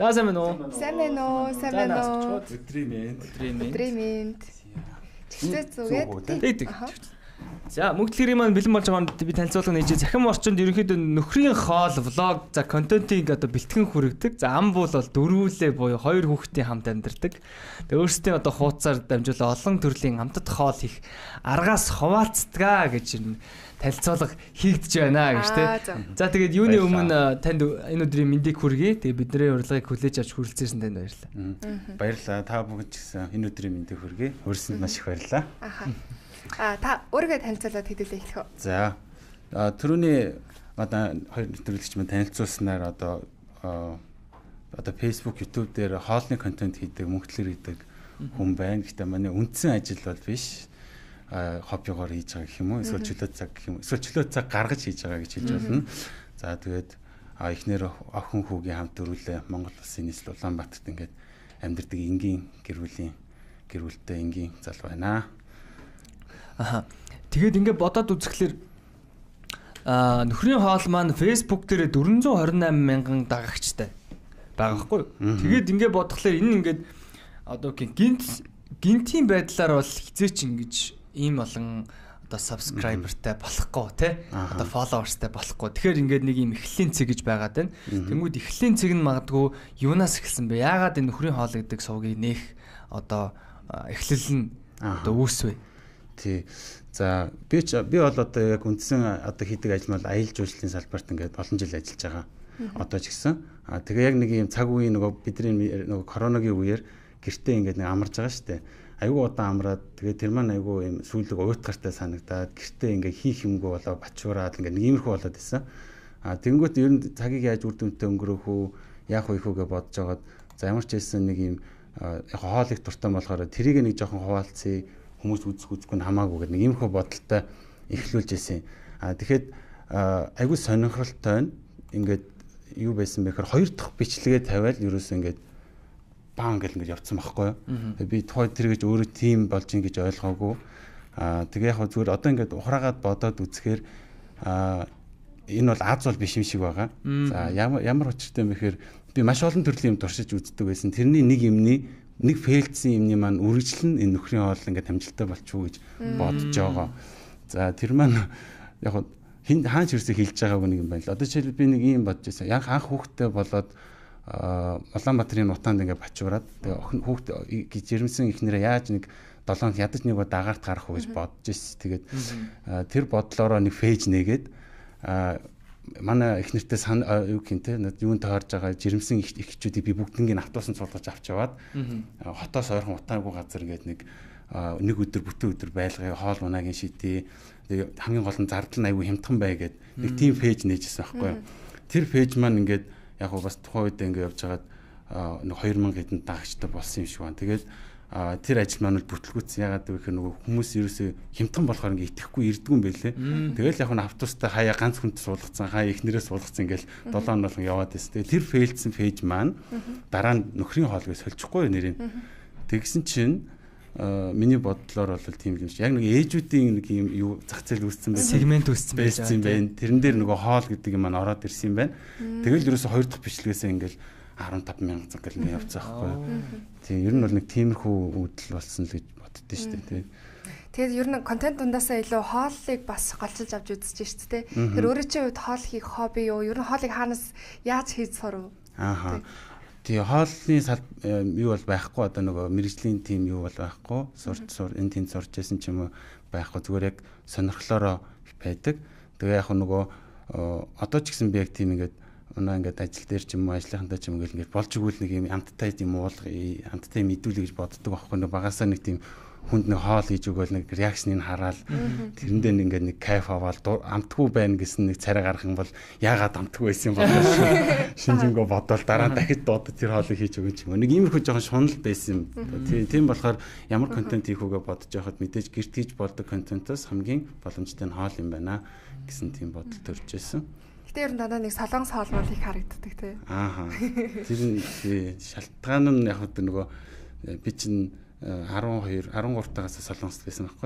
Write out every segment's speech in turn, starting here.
За сайн байна уу? Сайн байна уу? Сайн байна уу? Өдрийн мэнд. Чигсээ зүгээд. За мөгдлөрийн маань бэлэн болж байгаа нь би танилцуулга нээж захин орчинд ерөнхийдөө нөхрийн хоол, влог, за контентыг одоо бэлтгэн хүргэдэг. За ам бол дөрвүүлээ буюу хоёр хүүхдийн хамт амьдардаг. Тэгээ өөрсдийн одоо хуудасаар дамжуулан олон төрлийн амтд хоол хийх аргаас хуваалцдаг гэж танилцуулга хийгдэж байна гэж тий. За тэгээд юуны өмнө танд энэ өдрийн мэндийг хүргэе. Тэгээ бидний урилгыг хүлээж авч хүрэлцээрсэн танд баярлалаа. Баярлалаа. Та бүгд ч гэсэн энэ өдрийн мэндийг хүргэе. Өөрсөнд маш их баярлалаа. Та өөрийгөө танилцуулаад хэдүүлээ эхлэх үү? За. Түрүүний одоо хоёр нэвтрүүлэгч маань танилцуулснаар одоо Facebook, YouTube дээр хоолны контент хийдэг, мөнгөлөр хийдэг хүн байна. Гэхдээ манай үндсэн ажил бол биш. Хоббигоор хийж байгаа гэх юм уу? Эсвэл чөлөө цаг гэх юм уу? Эсвэл чөлөө цаг гаргаж хийж байгаа гэж хэлж болно. За тэгээд эхнэр охин хүүгийн хамт дөрвөлээ Монгол Улсын нийслэл Улаанбаатарт ингээд амьдардаг энгийн гэр бүлтэй энгийн зал байна. Тэгээд ингээд бодоод үзэхлээр нөхрийн хоол маань Facebook дээр 428 мянган дагагчтай байгаа хгүй. Тэгээд ингээд бодглохлоор энэ ингээд одоо гинтийн байдлаар бол хизээч ингэж ийм олон одоо subscriberтай болохгүй те одоо followersтай болохгүй. Тэгэхээр ингээд нэг ийм эхлэлийн цэг гэж байгаад байна. Тэнгүүд эхлэлийн цэг нь магадгүй юунаас эхэлсэн бэ? Яагаад энэ нөхрийн хоол гэдэг сувгийг нээх одоо эхлэл нь одоо үүсвэ? Тий. За би бол одоо яг үндсэн одоо хийдэг ажил бол аялал жуулчлалын салбарт ингээд олон жил ажиллаж байгаа. Одоо ч гэсэн. Тэгээ яг нэг юм цаг үеийн нөгөө бидний нөгөө коронавигийн үеэр гэртээ ингээд нэг амарж байгаа шүү дээ. Айгүй удаан амраад тэгээ тэр маань айгүй юм сүүлэг уйтгартай санагдаад гэртээ ингээд хийх юмгүй болоо бачуураад ингээд нэг иймэрхүү болоод исэн. Тэнгүүт ер нь цагийг яаж үр дүнтэй өнгөрөөх үү, яах вэ гэж бодож байгаад за ямар ч хэлсэн нэг юм яг хоол их дуртай болохоор тэрийг нэг жоохон хуваалцъя хүмүүс үзэхгүй хамаагүй гэдэг нэг иймэрхүү бодолтой эхлүүлж ирсэн. Тэгэхэд айгүй сонирхолтой байна. Ингээд юу байсан бэ гэхээр хоёр дахь бичлэгээ тавиал ерөөсөө ингээд баан гэл ингээд явцсан байхгүй юу. Би тухай тэр гэж өөрөө тим болж ин гэж ойлгоогүй. Тэгээ яг зүгээр одоо ингээд ухраагаад бодоод үзэхээр энэ бол аз бол биш юм шиг байгаа. За ямар учиртай юм бэ гэхээр би маш олон төрлийн юм туршиж үздэг байсан. Тэрний нэг фейлдсэн юмны маань үргэлжлэн энэ нөхрийн хоол ингээд амжилттай болчихоо гэж бодож байгаа. За тэр маань яг хаан ч юусоо хэлж байгаагүй нэг юм байна л. Одоо жишээл би нэг юм бодож байсан. Яг анх хүүхдтэй болоод Улаанбаатарын нутаанд ингээд бачуураад тэгээ хүүхд жирэмсэн ихнэрээ яаж нэг 7-нд ядаж нэг дагаарт гарах уу гэж бодож ирсэн. Тэгээд тэр бодлороо нэг фейж нээгээд манай их нэртэй юу гэнтэй юунд таарж байгаа жирэмсэн ихчүүдийг би бүгднийг автобусанд суулгаж авч яваад хотоос ойрхон утаагүй газар ингээд нэг өдөр бүтэн өдөр байлгая хоол унагийн шидээ тэгээ хамгийн гол нь зардал нь айгүй хямдхан бай гэд нэг тим пэйж нээжсэн байхгүй юу. Тэр пэйж маань ингээд яг бас тухайн үед ингээд явж хагаад нэг 2000 хэдэн дагагчтай болсон юм шиг байна. Тэгээд тэр ажил маань бүтлгүүцсэн. Ягаад гэвэл нөгөө хүмүүс ерөөсөө хямдхан болохоор ингээ итгэхгүй ирдгүү юм байлээ. Тэгэл яг нь автобустай хаяа ганц хүнд суулгацсан, хаяа ихнэрээ суулгацсан ингээл 7 хоног яваад байсан. Тэгээ тэр фейлдсэн пэйж маань дараа нь нөхрийн хоолыг сольчихгүй нэрийг. Тэгсэн чинь миний бодлоор бол тийм юм шиг. Яг нэг ээжүүдийн нэг юм юу зах зээл үүссэн байх. Сегмент үүссэн байх. Тэрэн дээр нөгөө хоол гэдэг юм маань ороод ирсэн юм байна. Тэгэл ерөөсөө хоёр дахь бичлэгээс ингээл 15,000 цаг гэл явцсан байхгүй. Тийм ер нь бол нэг тиймэрхүү үүдэл болсон л гэж боддөө шүү дээ. Тэгээд ер нь контент дундаасаа илүү хооллыг бас голчилж авч үзэж шүү дээ. Тэр өөрөө чи үед хоол хийх хобби юу? Ер нь хоолыг хаанаас яаж хийж сурав? Тэгээ хоолны юу бол байхгүй одоо нөгөө мэрэгжлийн тим юу бол байхгүй. Энэ тэнд сурч байсан ч юм уу байхгүй. Зүгээр яг сонирхлоороо байдаг. Тэгээ яг нөгөө одоо ч гэсэн би яг тийм ингээд ингээд ажил дээр ч юм уу ажлынхандаа ч юм ингээд болж игүүл нэг юм амттай юм уулга амттай мэдүүлэх гэж боддог байхгүй. Нэг багасаа нэг тийм хүнд нэг хоол хийж өгөөл нэг реакцныг хараад тэрэндээ ингээд нэг кайф аваад амтгүй байна гэсэн нэг царай гарах юм бол яагаад амтгүй байсан юм бол шинжэнгөө бодвол дараа нь дахид доод тэр хоолыг хийж өгөн юм. Нэг иймэрхүү жоохон шунал байсан юм. Тийм болохоор ямар контент хийх үгээ бодож байхад мэдээж гэрт хийж болдог контентоос хамгийн боломжтой нь хоол юм байна гэсэн тийм бодол төрж байсан. Гэтэ ер нь дандаа нэг солонгос хоолмол их харагддаг тий. Тэр нь шалтгаан нь яг одоо нөгөө би чинь 13 тагаас солонгост байсан байхгүй.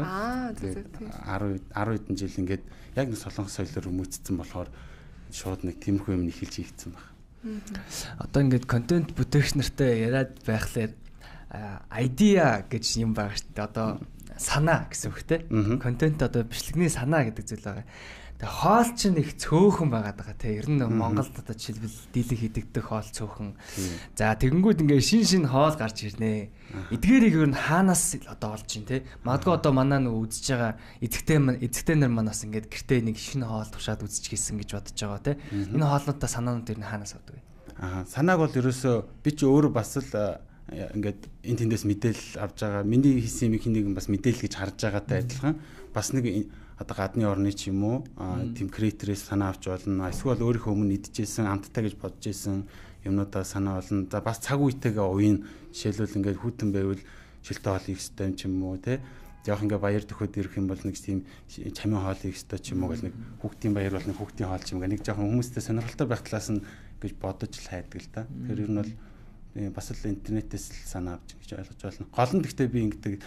10 хэдэн жил ингээд яг нэг солонгос соёлоор өмөөцсөн болохоор шууд нэг тиймэрхүү юм эхэлж хийгдсэн баг. Одоо ингээд контент бүтээгч нартай яриад байхлаар idea гэж юм байгаа шүү дээ. Одоо санаа гэсэн үг те. Контент одоо бичлэгний санаа гэдэг зүйл байгаа. Тэгээ хоол чинь их цөөхөн байгаад байгаа те. Ер нь Монголд одоо жишээлбэл дийлэг хийдэгдэх хоол цөөхөн. За тэгэнгүүт ингээ шин хоол гарч ирнэ. Эдгээрийг ер нь хаанаас одоо олж ийн те. Магадгүй одоо манаа нөгөө үзэж байгаа эзэгтэй нар манаас ингээд гэртээ нэг шинэ хоол тушаад үзчихсэн гэж бодож байгаа те. Энэ хоолнуудаа санаанууд ер нь хаанаас авдаг вэ? Санааг бол ерөөсөө би чи өөрөө бас л ингээд энэ тэндээс мэдээлэл авж байгаа. Миний хийсэн юм хинэг бас мэдээлэл гэж харж байгаатай адилхан бас нэг одоо гадны орны ч юм уу тийм креаторээс санаа авч болно. Эсвэл өөрийнхөө өмнө идчихсэн амттай гэж бодож исэн юмнуудаа санаа болно. За бас цаг үетэйгээ ууйн жишээлбэл ингээд хүүтэн байвал шилтэ хоол хийх ёстой юм ч юм уу те. Жоох ингээ баяр төхөд ирэх юм бол нэг тийм чамин хоол хийх ёстой ч юм уу гэл нэг хүүхдийн баяр бол нэг хүүхдийн хоол ч юм ингээ нэг жоохон хүмүүстэй сонирхолтой байх талаас нь гэж бодож л хайдаг л да. Тэгэхээр ер нь бол бас л интернетээс л санаа авч гэж ойлгож байна. Гол нь гэхдээ би ингэдэг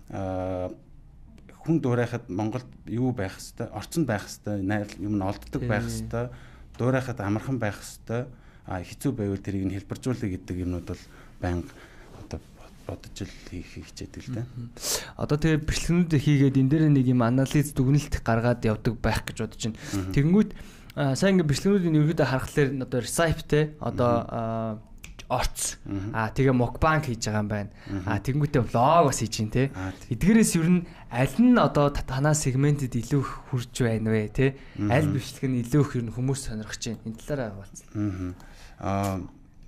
хүн дуурайхад Монголд юу байх хэвээр, орцонд байх хэвээр, юм нь олддог байх хэвээр, дуурайхад амархан байх хэвээр, хэцүү байвал тэрийг нь хэлбэржүүлэх гэдэг юмнууд бол байнга одоо бодож л хийх хичээдэг л да. Одоо тэгээ бичлэгнүүд хийгээд энэ дээр нэг юм анализ дүгнэлт гаргаад явдаг байх гэж бодож байна. Тэгэнгүүт сайн ингээ бичлэгнүүдийн ерөөдөө харахаар одоо recipe те одоо орц тэгээ мукбанк хийж байгаа юм байна. Тэгэнгүүтээ влог бас хийж гин те. Эдгээрээс ер нь аль нь одоо танаа сегментэд илүү хурж байна вэ те? Аль бичлэг нь илүү их ер нь хүмүүс сонирхож байна. Энэ талаараа хаваалцсан.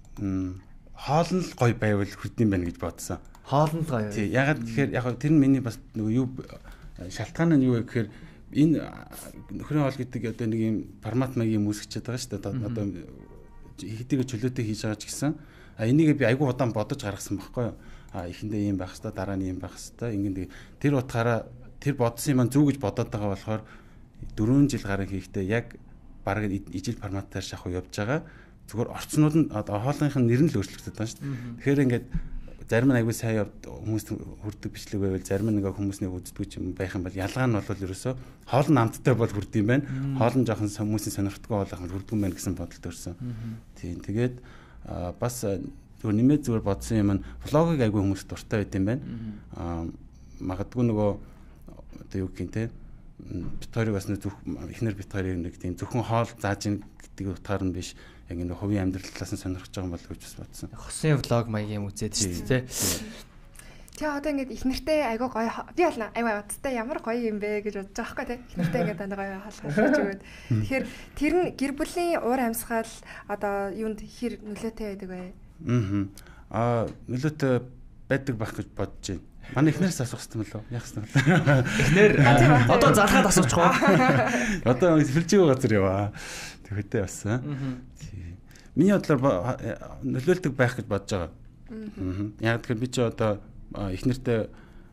Хоол нь л гоё байвал хүрдэм байна гэж бодсон. Хоол нь гоё. Тий, ягаад гэхээр яг тэр нь миний бас нөгөө юу шалтгаан нь юу вэ гэхээр энэ нөхрийн хоол гэдэг одоо нэг юм формат маягийн үүсгэж байгаа шүү дээ. Одоо хэдийгээр чөлөөтэй хийж байгаа ч гэсэн энийг би айгүй удаан бодож гаргасан байхгүй юу. Эхэндээ ийм байх хэвээр дараа нь ийм байх хэвээр ингэн тэр утгаараа тэр бодсон юм зүг гэж бодоод байгаа болохоор 4 жил гарan хийхдээ яг бараг ижил форматаар шахуу явж байгаа. Зүгээр орцнууд нь хоолныхын нэр нь л өөрчлөгдөж байгаа шүү дээ. Тэгэхээр ингээд зарим нь айгүй сайн хүмүүс хүрдэг бичлэг байвал зарим нь ингээ хүмүүсний үздэг юм байх юм бол ялгаа нь бол ерөөсөө хоол нь амттай бол хүрд юм байна. Хоол нь жоохон хүмүүсийн сонирхтгүй болох хүрдгүй юм байна гэсэн бодолд өрсөн. Тийм тэгээд бас зүгээр нэмээд зүгээр бодсон юм нь влогыг айгүй хүмүүс дуртай байт юм байна. Магадгүй нөгөө одоо юу гэх юм те бит хоёрыг бас нэг эхнэр бит хоёрыг нэг тийм зөвхөн хоол зааж ийн гэдэг утгаар нь биш яг энэ хувийн амьдрал талаас нь сонирхож байгаа юм болов гэж бас бодсон. Хосын влог маягийн үзээд шүү дээ. Тэгээ одоо ингээд их нэртэй айгуу гоё би бол айгуу бодтой ямар гоё юм бэ гэж бодож байгаа байхгүй тий. Их нэртэй ингээд дандаа гоё хаалгаж өгөөд. Тэгэхээр тэр нь гэр бүлийн уур амьсгал одоо юунд хэр нөлөөтэй байдаг вэ? Нөлөөтэй байдаг байх гэж бодож байна. Манай эхнэрээс асуух юм болов? Яах юм бол? Эхнэр одоо залгаад асуучих уу? Одоо филжиг газар яваа. Тэгэхдээ бас. Миний бодлоор нөлөөлдөг байх гэж бодож байгаа. Яг тэгэхээр би ч одоо эхнэртэй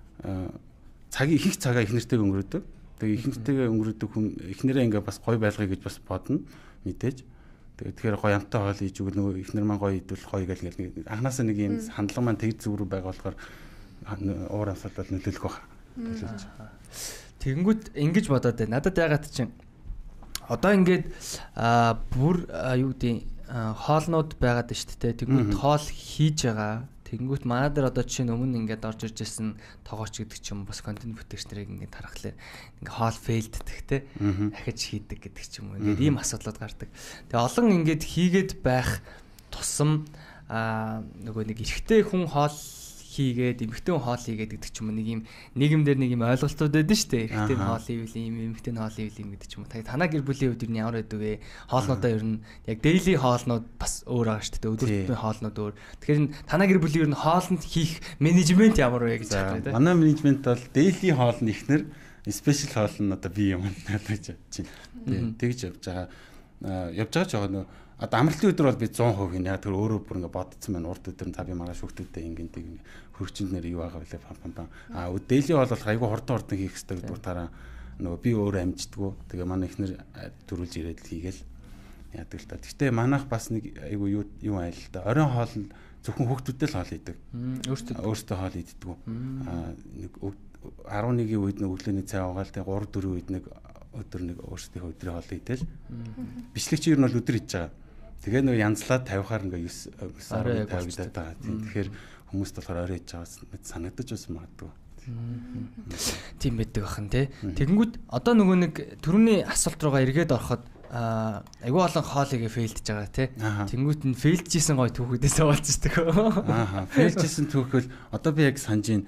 их цагаа эхнэртэйг өнгөрөөдөг. Тэгээ эхнэртэйгээ өнгөрөөдөг хүн эхнэрээ ингээ бас гоё байлгая гэж бас бодно мэдээж. Тэгэхээр гоё амтай хоол хийж өгөл нөгөө эхнэр маань гоё идвэл гоё гэл ингээл анханасаа нэг юм хандлага маань тэгж зүрх байгаа болохоор уур амьсгал бол нөлөөлөх баг. Тэгэнгүүт ингэж бодоод байна. Надад ягаад чинь одоо ингээд бүр юу гэдэг хоолнууд байгаад байна шүү дээ. Тэгэнгүүт хоол хийж байгаа. Тэгэнгүүт манай дээр одоо жишээ нь өмнө ингээд орж ирж байсан тоогооч гэдэг ч юм бас контент бүтээгч нарыг ингээд харахлаа ингээд хоол фейлддэг те дахиж хийдэг гэдэг ч юм уу. Ингээд ийм асуудлууд гардаг. Тэгээ олон ингээд хийгээд байх тусам нөгөө нэг эрэгтэй хүн хоол хийгээд эмэгтэй хоол хийгээд гэдэг ч юм уу нэг юм нийгэмдэр нэг юм ойлголтууд байдаг шүү дээ. Эрэгтэй хоол хийвэл юм, эмэгтэй хоол хийвэл юм гэдэг ч юм уу. Танаа гэр бүлийн хувьд юу ямар байдаг вэ? Хоолнуудаа ер нь яг daily хоолнууд бас өөр байгаа шүү дээ. Өдөртний хоолнууд өөр. Тэгэхээр танаа гэр бүлийн ер нь хоолнд хийх менежмент ямар вэ гэж байна. Манай менежмент бол daily хоол нь ихнэр, special хоол нь одоо би юм гэж чинь. Тэгж явж байгаа. Явж байгаа ч байгаа одоо амралтын өдөр бол би 100% яг тэр өөрөө бүр ингээ бодсон байна. Урд өдөр нь та би маргааш хүүхдүүдтэй ингээ хөрчөнд нэр юу байгаа вэ пам. Дээлийн бол айгүй хурдан хийх хэрэгтэй гэдэг утгаараа нөгөө би өөрөө амждгүү. Тэгээ манай ихнэр төрүүлж ирээд л хийгээл яадаг л та. Гэхдээ манайх бас нэг айгүй юу айл л да. Оройн хоол нь зөвхөн хүүхдүүдтэй л хоол идэг. Өөртөө хоол иддэггүй. Нэг 11-ийн үед нэг өглөөний цай уугаал тэгээ 3-4 үед нэг өдөр нэг өөрсдийнхөө өдрийн хоол идэл. Бичлэгч ер нь бол өдөр хийж байгаа. Тэгээ нэг янзлаад тавихаар ингээ 9 тавигдаад байгаа. Тэгэхээр хүмүүст болохоор орой хийж байгаа санагдаж байсан магадгүй. Тийм байдаг бахан тий. Тэгэнгүүт одоо нөгөө нэг түрүүний асуулт руугаа эргээд ороход айгүй олон хоолыг фейлдж байгаа тий. Тэнгүүт нь фейлджсэн гой түүхүүдээс уулздаг. Фейлджсэн түүхэл одоо би яг санаж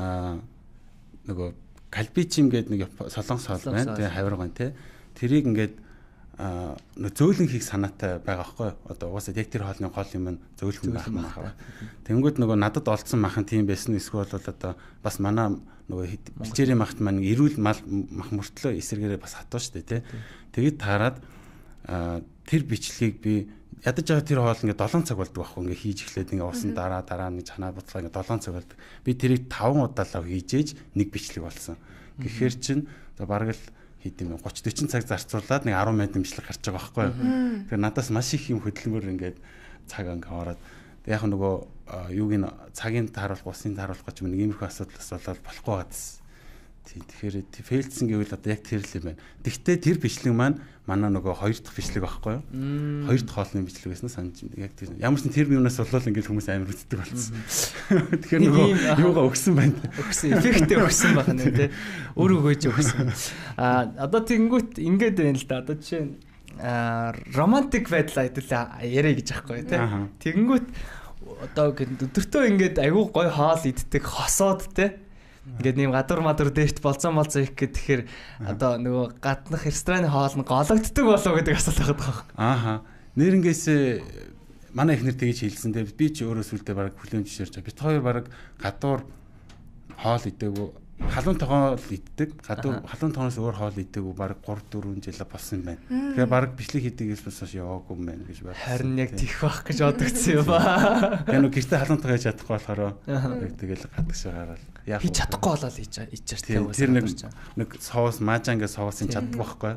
нөгөө кальбичим гэдэг нэг солонгос хоол байна. Тэгээ хавирган тий. Тэрийг ингээд зөөлөн хийх санаатай байгаа байхгүй. Одоо угаасаа яг тэр хоолны гол юм нь зөөлхөн байх юм байна. Тэнгүүд нөгөө надад олдсон махан тийм байсан. Эсвэл бол одоо бас манай нөгөө бэлчээрийн махт маань эрүүл мах мөртлөө эсэргээрээ бас хатуу штэ тий. Тэгээд таарад тэр бичлэгийг би ядаж байгаа тэр хоол ингээ 7 цаг болдог байхгүй. Ингээ хийж эхлээд ингээ усан дараа нэг чанаа буцлаа ингээ 7 цаг болдог. Би тэрийг 5 удаа л хийжээж нэг бичлэг болсон. Гэхдээ чин бараг л хийдэм 30 40 цаг зарцуулаад нэг 10 минут имжлэг гарч байгаа байхгүй юу. Тэгэхээр надаас маш их юм хөдөлмөр ингээд цаг ингээ ороод яг нөгөө юуг нь цагийн тааруулах, усын тааруулах гэж нэг иймэрхүү асуудал болоод болохгүй байгаадсэн. Тийм тэгэхээр фейлдсэн гэвэл одоо яг тэр л юм байна. Тэгвэл тэр бичлэг маань манай нөгөө 2 дахь бичлэг байхгүй юу? 2 дахь хоолны бичлэг байсан санаж яг тэр ямар ч тэр юунаас болол ингээд хүмүүс амар үздэг болсон. Тэгэхээр нөгөө юугаа өгсөн байна. Өгсөн эффект өгсөн байна тий. Өөр өгөөж өгсөн. Одоо тэгэнгүүт ингээд байна л да. Одоо жишээ нь романтик байдлаа хэдүүлээ яриа гэж аахгүй тий. Тэгэнгүүт одоо өдөртөө ингээд айгүй гоё хоол иддэг хосоод тий. Ингээд нэм гадуур мадуур дээрт болцоо их гэхээр одоо нөгөө гаднах рестораны хоол нь гологддог болов гэдэг асуулт байгаа байхгүй. Нэрнгээс манай ихнэр тэгж хэлсэн. Тэгээ би ч өөрөө сүлдээ баг хүлээн зөвшөөрч. Бид хоёр баг гадуур хоол идээгүй, халуун тоогоо иддэг. Халуун тоогоос өөр хоол идээгүй баг 3 4 жил болсон юм байна. Тэгээ баг бичлэг хийдэгээс бас яваагүй юм байна гэж байна. Харин яг тийх байх гэж бодогдсон юм ба. Тэгээ нөгөө гэртээ халуун тоогоо хийж чадахгүй болохоор тэгэл гадагш байгаараа хийж чадахгүй болоо ичээр тэр нэг соус маажанга соусын чаддаг байхгүй.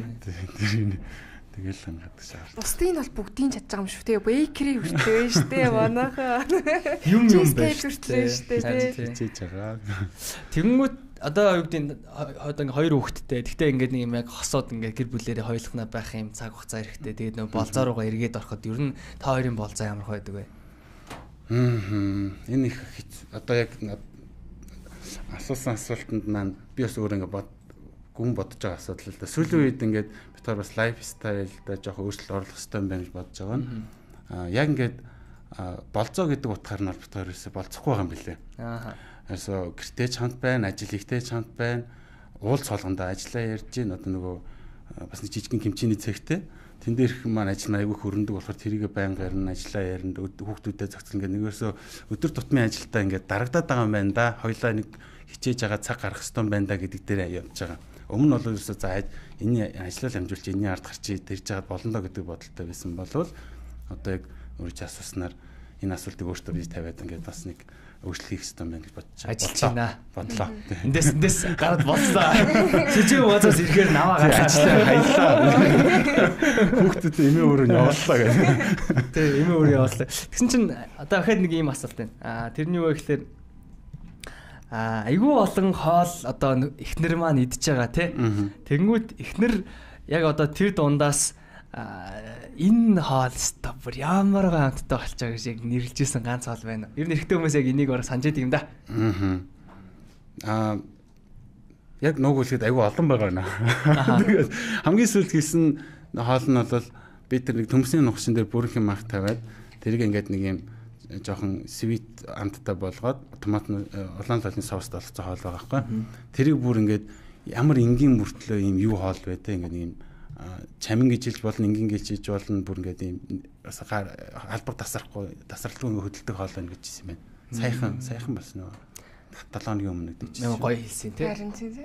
Тэгэл гадагш шаар. Бусдын бол бүгдийн чадж байгаа юм шүү дээ. Бейкери хүртэл шүү дээ. Манайхаа юм хүртэл шүү дээ. Хийж байгаа. Тэгэнгүүт одоо юу гэдэг одоо ингээ хоёр хүүхэдтэй. Тэгтээ ингээд нэг юм яг хосоод ингээ гэр бүлээрээ хоёулахнаа байх юм цаг хугацаа эрэхтэй. Тэгээд нөгөө болзоо руугаа эргээд ороход ер нь та хоёрын болзоо ямар байдаг вэ? Энэ их одоо яг асуусан асуултанд маань би бас өөр ингээ гүн бодож байгаа асуудал л да. Сүүлийн үед ингээд бид нар бас лайфстайлда жоохон өөрчлөлт оруулах хэрэгтэй юм байна гэж бодож байгаа. Яг ингээд болцоо гэдэг утгаар нь бид нар ерөөсөй болцохгүй байгаа юм билээ. Ерөөсөө гэртээ чамд байна, ажил ихтэй чамд байна. Уулз цолгондоо ажиллаа ярьж гин одоо нөгөө бас нэг жижигхэн кимчиний цэгтэй. Тэн дээрх маань ажил аягүй хөрөндөг болохоор тэрийгэ байнга ярина, ажиллаа ярина, хүүхдүүдэд зохицол ингээд нэгөөсөө өдөр тутмын ажилдаа ингээд дарагдаад байгаа юм байна да. Хоёлаа нэг хичээж байгаа цаг гарах хэрэгтэй байна да гэдэг дээр явж байгаа. Өмнө нь бол ерөөсөө за энэ ажлаа амжуулж энэний ард гарчиж тэрж жагаад болно доо гэдэг бодолтой байсан болвол одоо яг өөрөө асууснаар энэ асуултыг өөртөө бий тавиад ингээд бас нэг өөрчлөлт хийх хэрэгтэй байна гэж бодож байгаа. Ажиллаж байна. Бодлоо. Эндээс гараад болцоо. Жижиг угаасаас ирэхээр наваа гараад ажиллаа хаялаа. Хүүхдүүд эмээ өөрөө явууллаа гэх. Тэ эмээ өөрөө явууллаа. Тэгсэн чинь одоо дахиад нэг ийм асуулт байна. Тэрний юу вэ гэхээр айгүй олон хоол одоо эхнэр маань идж байгаа тий. Тэнгүүд эхнэр яг одоо тэр дундаас энэ хоол стопер ямар гамттай болчоо гэж яг нэрлэжсэн ганц хоол байна. Ер нь эрэгтэй хүмүүс яг энийг бараг санаж идэг юм да. Яг нуугуулгээд айгүй олон байгаа наа. Тэгээд хамгийн сүүлд хийсэн хоол нь бол би тэр нэг төмсний нухшин дээр бүрэх юм ах тавиад тэрийг ингээд нэг юм жоохон свит амттай болгоод томат улаан талын соуст олцсон хоол байгаа байхгүй. Тэрийг бүр ингээд ямар энгийн мөртлөө юм юу хоол вэ те ингээд юм чамин гэж хэлж болно, энгийн гэж хэлж болно, бүр ингээд юм албар тасралтгүй хөдөлдөг хоол байна гэж хэлсэн байна. Сайхан бас нөө 7 хоногийн өмнө дийчихсэн. Нөө гоё хэлсэн те. Харин тийм.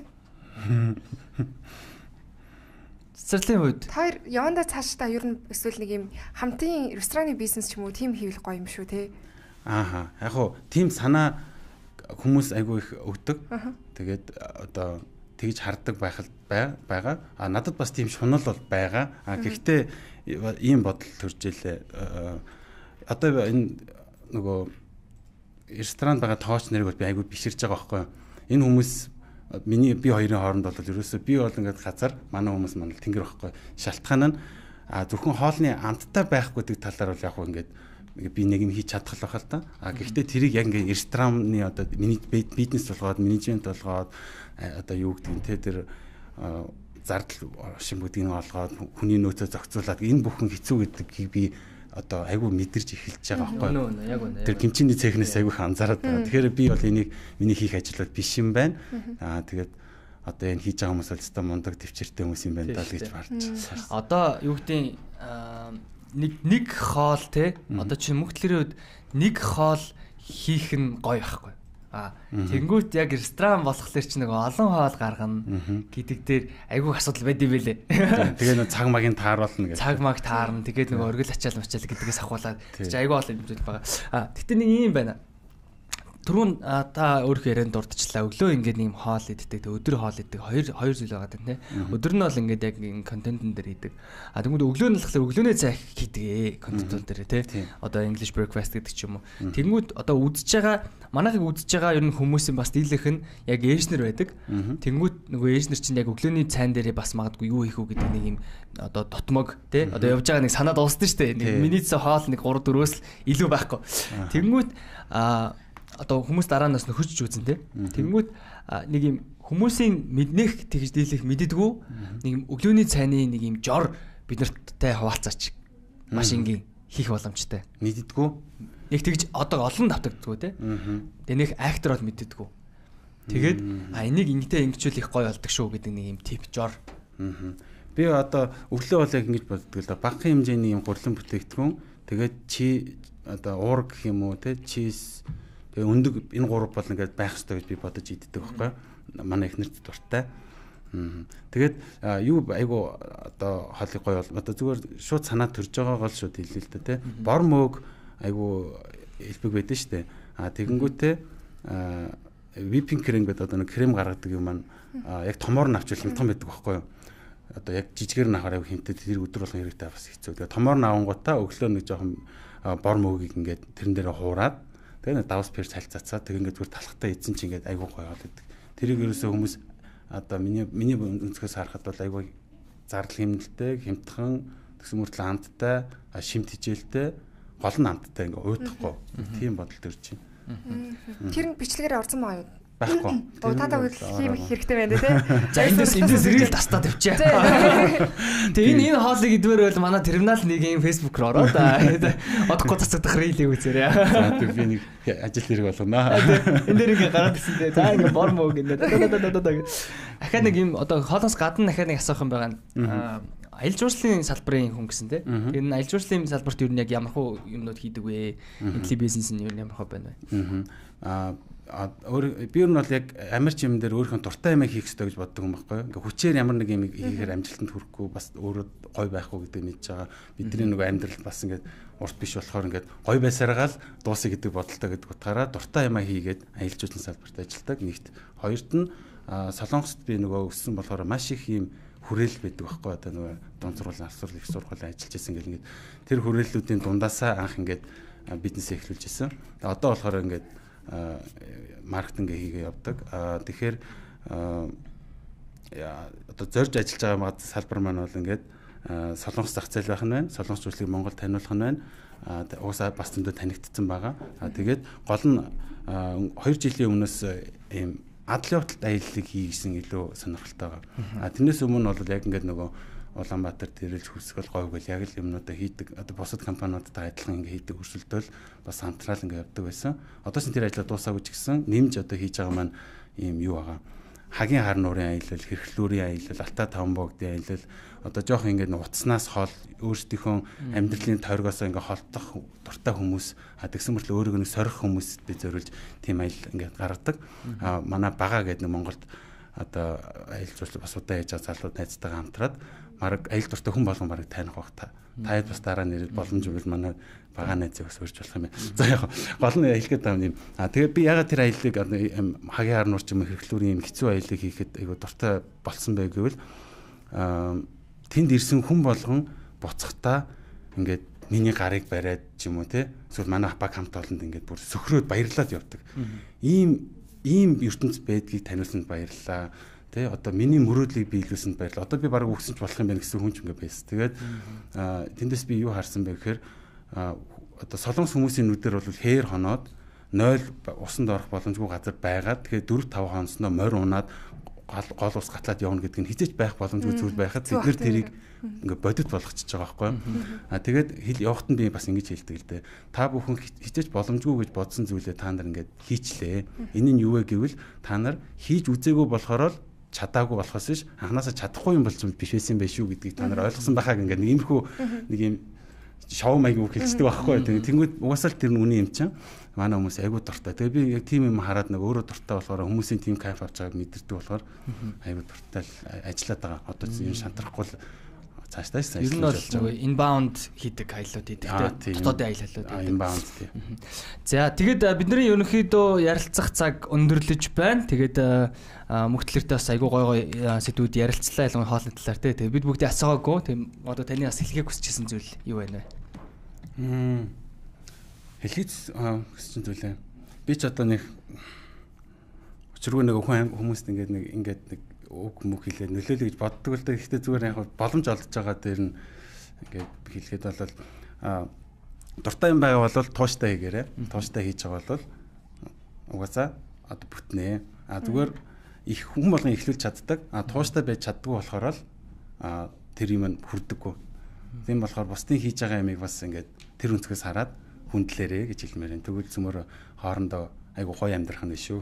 Цэцэрлэгийн үед хоёр яванда цаашдаа ер нь эсвэл нэг юм хамтын рестораны бизнес ч юм уу тийм хийвэл гоё юм шүү те. Яг хуу тийм санаа хүмүүс айгүй их өгдөг. Тэгээд одоо тэгж хардаг байгаа. Надад бас тийм шунал бол байгаа. Гэхдээ ийм бодол төрж илээ. Одоо энэ нөгөө ресторанд байгаа тооч нарыг бол би айгүй биширж байгаа байхгүй юу. Энэ хүмүүс би хоёрын хооронд бол ерөөсөө би бол ингээд газар манай хүмүүс маань тэнгэр байхгүй. Шалтгаан нь Зөвхөн хоолны амттай байхгүй гэдэг талаар бол яг хөө ингээд би нэг юм хийж чадах л байх л да. Гэхдээ тэрийг яг ингээд ресторанны одоо бизнес болгоод менежмент болгоод одоо юу гэдэг нь те тэр зардал шин гэдгийг олгоод хүний нөөцөө зохицуулаад энэ бүхэн хэцүү гэдгийг би одоо айгүй мэдэрч эхэлж байгаа байхгүй. Тэр гимчиний цехнээс айгүй их анзаараад байгаа. Тэгэхээр би бол энийг миний хийх ажил бол биш юм байна. Тэгээд одоо энэ хийж байгаа хүмүүс бол өстой мундаг төвчөртэй хүмүүс юм байна даа л гэж барж байна. Одоо юу гэдэг нэг хоол те одоо чи мөхтлэрийн үед нэг хоол хийх нь гоё байхгүй. Тэнгүүт яг ресторан болохоор чи нэг олон хоол гаргана гэдэг дээр айгүй асуудал байд юм байлээ. Тэгээ нэг цаг магийн тааруулна гэж. Цаг маг таарна. Тэгээд нэг оргил ачаал мачаал гэдгээс ахуулаад айгүй олон юм зүйл байгаа. Гэтэ нэг юм байна. Түрүүн та өөрийнхөө ярианд дурдчихлаа. Өглөө ингээд нэг юм хоол иддэг. Өдөр хоол иддэг. Хоёр зүйл байгаа тийм ээ. Өдөр нь бол ингээд яг контентн дээр идэг. Тэгмүүд өглөө нь болохоор өглөөний цай хийдэг контентн дээр тийм. Одоо English breakfast гэдэг ч юм уу. Тэгмүүд одоо үзэж байгаа манайхыг үзэж байгаа ер нь хүмүүсийн бас дийлэх нь яг ээжнэр байдаг. Тэгмүүд нөгөө ээжнэр чинь яг өглөөний цайн дээрээ бас магадгүй юу хийх үү гэдэг нэг юм одоо дотмог тийм. Одоо явж байгаа нэг санаа дуусна шүү дээ. Нэг минут хоол нэг 3-4-өөс илүү байхгүй. Тэгмүүд одоо хүмүүс дараа нас нөхөж үзэн те. Тэнгүүд нэг юм хүмүүсийн мэднэх тэгж дийлэх мэддэггүй нэг юм өглөөний цайны нэг юм жор биднэрттэй хуваалцаач маш энгийн хийх боломжтой. Мэддэггүй. Нэг тэгж одоо олон давтагддаггүй те. Тэгээ нэг актер бол мэддэггүй. Тэгээд энийг ингэтэй ингэчүүл их гоё болдог шүү гэдэг нэг юм тип жор. Би одоо өглөө бол яг ингэж боддог л да. Багахан хэмжээний юм гурлан бүтээгдэхүүн тэгээд чи одоо уург гэх юм уу те чиз өндөг энэ гурав бол ингээд байх хэрэгтэй гэж би бодож иддэг байхгүй. Манай эхнэрт дуртай. Тэгээд юу айгу одоо хоолыг гоё бол одоо зүгээр шууд санаа төрж байгаа гол шууд хэлээ л да тий. Бор мөөг айгу элбэг байдэн штэ. Тэгэнгүүтээ whipping cream гэдэг одоо нэг крем гаргадаг юм маань яг томоор нь авчвал хямдхан байдаг байхгүй юу. Одоо яг жижигээр нь авахаар айгу хэмтэй тэр өдөр болгон хэрэгтэй бас хэцүү. Тэгээд томоор нь авангуудаа өглөө нэг жоохон бор мөөгийг ингээд тэрэн дээр хуураад тэгээ нэг давс пер цалцаацаа тэг ингээд зүгээр талхтаа эзэн чи ингээд айгуу гоё болоод идэг. Тэрийг ерөөсөө хүмүүс одоо миний өнцгөөс харахад бол айгуу зардал хэмнэлтэй, хямдхан, тэгсэн мөртлөө амттай, шимт хичээлтэй, гол нь амттай ингээд уйдахгүй. Тийм бодол төрж байна. Тэр нь бичлэгээр орсон байгаа юу? Байхгүй. Та хийх хэрэгтэй байна тий. За эндээс зэрэг тастаа тавьчаа. Тэгээ энэ хоолыг идвэр бол манай терминал нэг юм Facebook руу ороо да. Одохгүй цацагдах рилийг үзээрэй. За тэг би нэг ажил хэрэг болгоно. Энэ дээр ингээ гараад ирсэнтэй. За ингээ бормо гэнэ. Ахаа нэг юм одоо хоолоос гадна дахиад нэг асуух юм байгаа. Аялал жуулчлалын салбарын хүн гэсэн тий. Тэр нь аялал жуулчлалын салбарт юу нэг ямар хөө юмнууд хийдэг вэ? Интли бизнес нь юу ямар хөө байна вэ? Би ер нь бол яг амарч юм дээр өөрийнхөө дуртай юм хийх хэрэгтэй гэж боддог юм байхгүй. Ингээ хүчээр ямар нэг юм хийхээр амжилтанд хүрэхгүй бас өөрөө гой байхгүй гэдэг мэдж байгаа. Бидний нөгөө амьдрал бас ингээд урт биш болохоор ингээд гой байсараа л дуусах гэдэг бодолтой гэдэг утгаараа дуртай юм хийгээд аялал жуулчлалын салбарт ажилладаг. Нэгт хоёрт нь Солонгост би нөгөө өссөн болохоор маш их юм хүрээл байдаг байхгүй. Одоо нөгөө дунд сургуулийн ард их сургуулийн ажиллаж байсан гэл ингээд тэр хүрээллүүдийн дундаасаа анх ингээд бизнес эхлүүлж ирсэн. Одоо болохоор ингээд маркетинг хийгээ явдаг. Тэгэхээр одоо зорж ажиллаж байгаа салбар маань бол ингээд солонгос зах зээл байх нь байна. Солонгос жуулчлалыг Монгол таниулах нь байна. Уусаа бас зөндөө танигдсан байгаа. Тэгээд гол нь 2 жилийн өмнөөс ийм адлын худалд аяллыг хийгсэн илүү сонирхолтой байгаа. Тэрнээс өмнө бол яг ингээд нөгөө Улаанбаатар дээрэлж хүсгэл гойгол яг л юмнуудаа хийдэг. Одоо бусад компаниудтай адилхан ингээ хийдэг өрсөлдөөл бас хамтрал ингээ явдаг байсан. Одоо ч тэр ажлаа дуусаагүй ч гэсэн нэмж одоо хийж байгаа маань ийм юу байгаа. Хагийн хар нуурын аялал, хэрхлүүрийн аялал, Алтай таван богдын аялал одоо жоох ингээ утаснаас хол өөрсдийнхөө амьдралын тойргоос ингээ холдох дуртай хүмүүс тэгсэн мөртлөө өөрийгөө нэг сорих хүмүүст би зориулж тийм аялал ингээ гаргадаг. Манай бага гэдэг нэг Монголд одоо аялал жуулчлал бас удаа яаж залууд найзтайгаа хамтраад мараг аялал дуртай хүн болгон барыг таних бах та. Таад бас дараа нэр боломж өгвөл манай бага найзыг бас урьж болох юм байна. За яг гол нь хэлгээд байгаа юм. Тэгээд би ягаад тэр аяллыг хагийн хар нуур ч юм хэрхлүүрийн юм хэцүү аяллыг хийхэд айгу дуртай болсон бай гэвэл тэнд ирсэн хүн болгон буцахтаа ингээд миний гарыг бариад ч юм уу те эсвэл манай баг хамт олонд ингээд бүр сөхрөөд баярлаад явдаг. Ийм ертөнц байдгийг таниулсанд баярлалаа. Тэ одоо миний мөрөөдлийг биелүүлсэнд баярлалаа. Одоо би баг өгсөн ч болох юм байна гэсэн хүн ч ингээ байсан. Тэгээд тэндээс би юу харсан бэ гэхээр одоо солонгос хүмүүсийн нүдээр бол хээр хоноод 0 усанд орох боломжгүй газар байгаад тэгээд 4-5 хоносноо морь унаад гол ус гатлаад явна гэдэг нь хизээч байх боломжгүй зүйл байхад бид нэр тэрийг ингээ бодит болгочихж байгаа байхгүй юу. Тэгээд хэл явахт нь би бас ингэж хэлдэг л дээ. Та бүхэн хизээч боломжгүй гэж бодсон зүйлээ та нар ингээд хийчлээ. Энэ нь юу вэ гэвэл та нар хийж үзээгүй болохоор л чадаагүй болохоос биш анханасаа чадахгүй юм болж биш байсан байх шүү гэдгийг та нар ойлгосон байхаг ингээд нэг иймэрхүү нэг юм шоу маяг үг хэлцдэг байхгүй юу. Тэнгүүд угаасаа л тэр нь үний юм чинь манай хүмүүс айгуу дуртай. Тэгээ би яг тийм юм хараад нэг өөрөө дуртай болохоор хүмүүсийн тийм кайф авч байгааг мэдэрдэг болохоор айгуу дуртай ажиллаад байгаа. Одоо юм шантрахгүй л цаашдаа сайн. Ер нь бол inbound хийдэг аялууд хийдэг. Дотоодын аялалууд. Inbound тийм. За тэгээд бидний ерөнхийдөө ярилцах цаг өндөрлөж байна. Тэгээд мөгтлөртөө бас айгуу гой сэдвүүд ярилцлаа ялангуяа хоолны талаар тий. Тэгээд бид бүгдээ асуугаагүй. Тийм одоо таны бас хэлхийг хүсчихсэн зүйл юу байна вэ? Хэлхийц гэсэн зүйлээ. Би ч одоо нэг өчргөө нэг хүмүүст ингээд нэг үг мөх хэлээ нөлөөлөе гэж боддог л дээ. Гэхдээ зүгээр яг боломж олдож байгаа дээр нь ингээд хэлэхэд бол дуртай юм байгаа бол тууштай хийгээрэй. Тууштай хийж байгаа бол угаасаа одоо бүтнээ. Зүгээр их хүн болгон ихлүүлж чаддаг. Тууштай байж чаддгүй болохоор л тэр юм нь хүрдэггүй. Тийм болохоор бусдын хийж байгаа ямиг бас ингээд тэр өнцгөөс хараад хүндлээрээ гэж хэлмээр энэ тэгвэл цөмөр хоорондоо айгу гоё амьдрах нь шүү.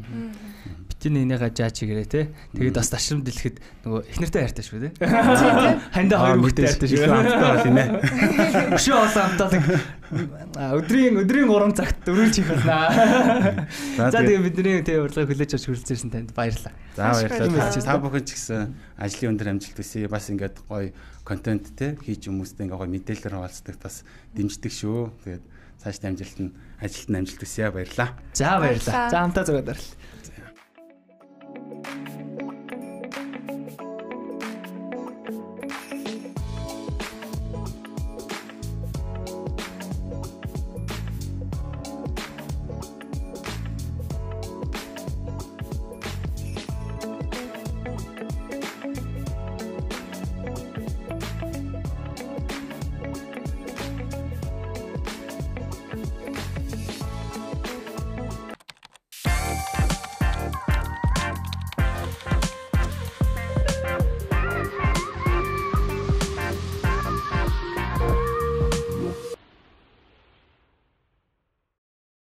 Битэн энийгээ жаач хийгэрээ те. Тэгээд бас ташрам дэлэхэд нөгөө эхнэртэй хайртай шүү те. Хандаа хоёр хүүхдтэй хайртай шүү. Амттай бол инэ. Өшөө олон амтаа өдрийн 3 цагт дөрүүлж хийх байна. За тэгээд бидний тэг урилгыг хүлээж авч хүрэлцээрсэн танд баярлалаа. За баярлалаа. Та бүхэн ч гэсэн ажлын өндөр амжилт хүсье. Бас ингээд гоё контент те хийж хүмүүстэй ингээ гоё мэдээлэлээр хуваалцдаг бас дэмждэг шүү. Тэгээд цааш амжилт нь ажилд нь амжилт хүсье. Баярлалаа. За баярлалаа. За хамтаа зураад баярлалаа.